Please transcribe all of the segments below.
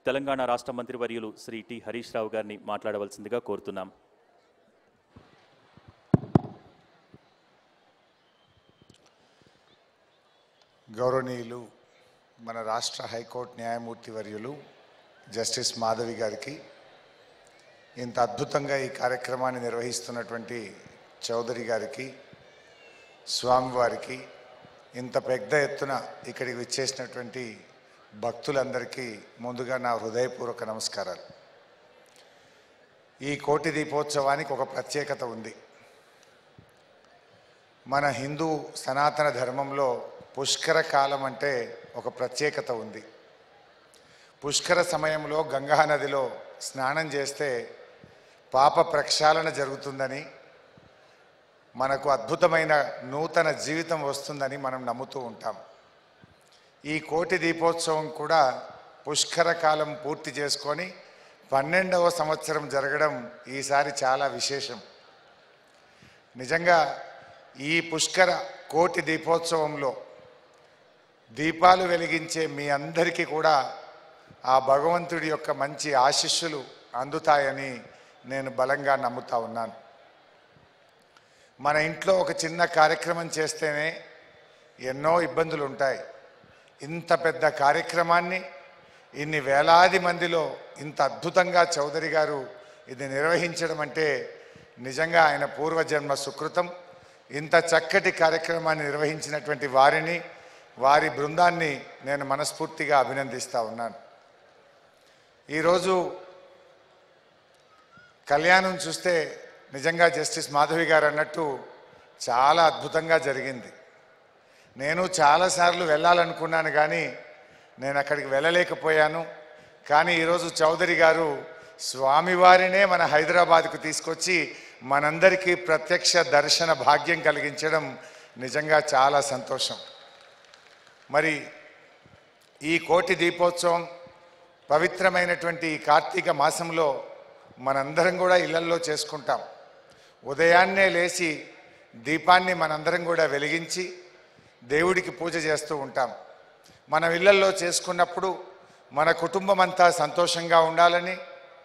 తెలంగాణ రాష్ట్ర మంత్రివర్యులు శ్రీ టి హరీష్ రావు గారిని మాట్లాడవలసిందిగా కోరుతున్నాం. గౌరవనీయులు మన రాష్ట్ర హైకోర్టు న్యాయమూర్తి వర్యులు జస్టిస్ మాధవి గారికి, ఇంత అద్భుతంగా ఈ కార్యక్రమాన్ని నిర్వహిస్తున్నటువంటి చౌదరి గారికి, స్వామివారికి, ఇంత పెద్ద ఎత్తున ఇక్కడికి విచ్చేసినటువంటి భక్తులందరికీ ముందుగా నా హృదయపూర్వక నమస్కారాలు. ఈ కోటి దీపోత్సవానికి ఒక ప్రత్యేకత ఉంది. మన హిందూ సనాతన ధర్మంలో పుష్కర కాలం అంటే ఒక ప్రత్యేకత ఉంది. పుష్కర సమయంలో గంగా నదిలో స్నానం చేస్తే పాప ప్రక్షాళన జరుగుతుందని, మనకు అద్భుతమైన నూతన జీవితం వస్తుందని మనం నమ్ముతూ ఉంటాం. ఈ కోటి దీపోత్సవం కూడా పుష్కర కాలం పూర్తి చేసుకొని 12వ సంవత్సరం జరగడం ఈసారి చాలా విశేషం. నిజంగా ఈ పుష్కర కోటి దీపోత్సవంలో దీపాలు వెలిగించే మీ అందరికీ కూడా ఆ భగవంతుడి యొక్క మంచి ఆశీస్సులు అందుతాయని నేను బలంగా నమ్ముతా ఉన్నాను. మన ఇంట్లో ఒక చిన్న కార్యక్రమం చేస్తేనే ఎన్నో ఇబ్బందులు ఉంటాయి. ఇంత పెద్ద కార్యక్రమాన్ని ఇన్ని వేలాది మందిలో ఇంత అద్భుతంగా చౌదరి గారు ఇది నిర్వహించడం అంటే నిజంగా ఆయన పూర్వజన్మ సుకృతం. ఇంత చక్కటి కార్యక్రమాన్ని నిర్వహించినటువంటి వారిని, వారి బృందాన్ని నేను మనస్ఫూర్తిగా అభినందిస్తూ ఉన్నాను. ఈరోజు కళ్యాణం చూస్తే నిజంగా జస్టిస్ మాధవి గారు అన్నట్టు చాలా అద్భుతంగా జరిగింది. నేను చాలాసార్లు వెళ్ళాలనుకున్నాను కానీ నేను అక్కడికి వెళ్ళలేకపోయాను. కానీ ఈరోజు చౌదరి గారు స్వామివారినే మన హైదరాబాద్కు తీసుకొచ్చి మనందరికీ ప్రత్యక్ష దర్శన భాగ్యం కలిగించడం నిజంగా చాలా సంతోషం. మరి ఈ కోటి దీపోత్సవం పవిత్రమైనటువంటి ఈ కార్తీక మాసంలో మనందరం కూడా ఇళ్లల్లో చేసుకుంటాం. ఉదయాన్నే లేచి దీపాన్ని మనందరం కూడా వెలిగించి దేవుడికి పూజ చేస్తూ ఉంటాం. మన ఇళ్లల్లో చేసుకున్నప్పుడు మన కుటుంబం అంతా సంతోషంగా ఉండాలని,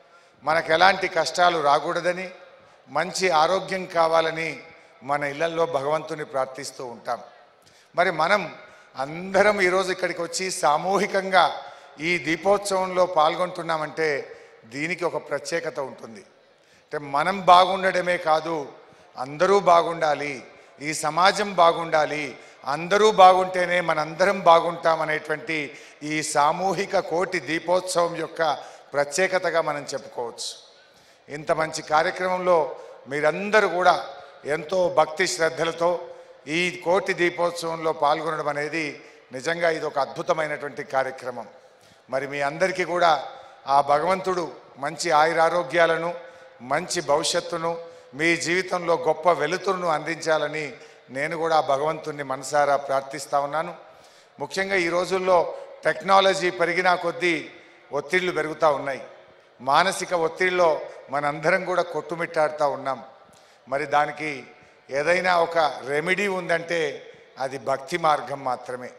మనకు ఎలాంటి కష్టాలు రాకూడదని, మంచి ఆరోగ్యం కావాలని మన ఇళ్లల్లో భగవంతుని ప్రార్థిస్తూ ఉంటాం. మరి మనం అందరం ఈరోజు ఇక్కడికి వచ్చి సామూహికంగా ఈ దీపోత్సవంలో పాల్గొంటున్నామంటే దీనికి ఒక ప్రత్యేకత ఉంటుంది. అంటే మనం బాగుండడమే కాదు, అందరూ బాగుండాలి, ఈ సమాజం బాగుండాలి, అందరూ బాగుంటేనే మనందరం బాగుంటామనేటువంటి ఈ సామూహిక కోటి దీపోత్సవం యొక్క ప్రత్యేకతగా మనం చెప్పుకోవచ్చు. ఇంత మంచి కార్యక్రమంలో మీరందరూ కూడా ఎంతో భక్తి శ్రద్ధలతో ఈ కోటి దీపోత్సవంలో పాల్గొనడం అనేది నిజంగా ఇది ఒక అద్భుతమైనటువంటి కార్యక్రమం. మరి మీ అందరికీ కూడా ఆ భగవంతుడు మంచి ఆయురారోగ్యాలను, మంచి భవిష్యత్తును, మీ జీవితంలో గొప్ప వెలుతురును అందించాలని నేను కూడా భగవంతుణ్ణి మనసారా ప్రార్థిస్తూ ఉన్నాను. ముఖ్యంగా ఈ రోజుల్లో టెక్నాలజీ పెరిగినా కొద్దీ ఒత్తిళ్లు పెరుగుతూ ఉన్నాయి. మానసిక ఒత్తిడిలో మనందరం కూడా కొట్టుమిట్టాడుతూ ఉన్నాం. మరి దానికి ఏదైనా ఒక రెమెడీ ఉందంటే అది భక్తి మార్గం మాత్రమే.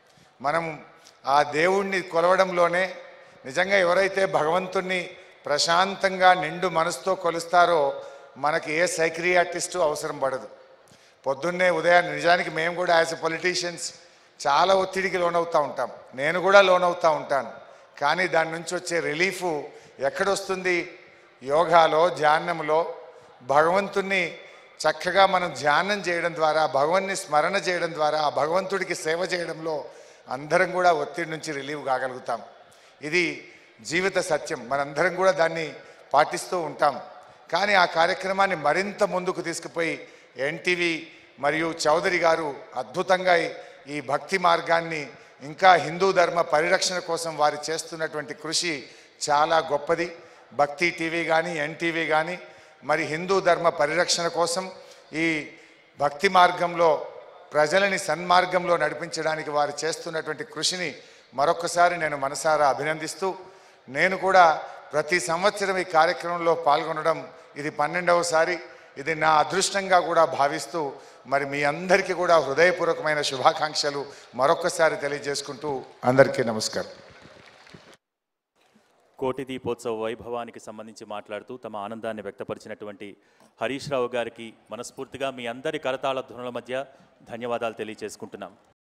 మనం ఆ దేవుణ్ణి కొలవడంలోనే నిజంగా ఎవరైతే భగవంతుణ్ణి ప్రశాంతంగా నిండు మనసుతో కొలుస్తారో మనకి ఏ సైక్రియాటిస్టు అవసరం పడదు. పొద్దున్నే ఉదయాన్నే నిజానికి మేము కూడా యాజ్ ఎ పొలిటీషియన్స్ చాలా ఒత్తిడికి లోనవుతూ ఉంటాం. నేను కూడా లోనవుతూ ఉంటాను. కానీ దాని నుంచి వచ్చే రిలీఫ్ ఎక్కడొస్తుంది? యోగాలో, ధ్యానంలో భగవంతుణ్ణి చక్కగా మనం ధ్యానం చేయడం ద్వారా, భగవన్ని స్మరణ చేయడం ద్వారా, ఆ భగవంతుడికి సేవ చేయడంలో అందరం కూడా ఒత్తిడి నుంచి రిలీవ్ కాగలుగుతాం. ఇది జీవిత సత్యం. మనందరం కూడా దాన్ని పాటిస్తూ ఉంటాం. కానీ ఆ కార్యక్రమాన్ని మరింత ముందుకు తీసుకుపోయి ఎన్టీవీ మరియు చౌదరి గారు అద్భుతంగా ఈ భక్తి మార్గాన్ని ఇంకా హిందూ ధర్మ పరిరక్షణ కోసం వారు చేస్తున్నటువంటి కృషి చాలా గొప్పది. భక్తి టీవీ కానీ, ఎన్టీవీ కానీ మరి హిందూ ధర్మ పరిరక్షణ కోసం ఈ భక్తి మార్గంలో ప్రజలని సన్మార్గంలో నడిపించడానికి వారు చేస్తున్నటువంటి కృషిని మరొకసారి నేను మనసారా అభినందిస్తూ, నేను కూడా ప్రతి సంవత్సరం ఈ కార్యక్రమంలో పాల్గొనడం ఇది 12వసారి. ఇది నా అదృష్టంగా కూడా భావిస్తూ మరి మీ అందరికీ కూడా హృదయపూర్వకమైన శుభాకాంక్షలు మరొకసారి తెలియజేసుకుంటూ అందరికీ నమస్కారం. కోటి దీపోత్సవ వైభవానికి సంబంధించి మాట్లాడుతూ తమ ఆనందాన్ని వ్యక్తపరిచినటువంటి హరీష్ రావు గారికి మనస్ఫూర్తిగా మీ అందరి కరతాళ ధ్వనుల మధ్య ధన్యవాదాలు తెలియజేసుకుంటున్నాం.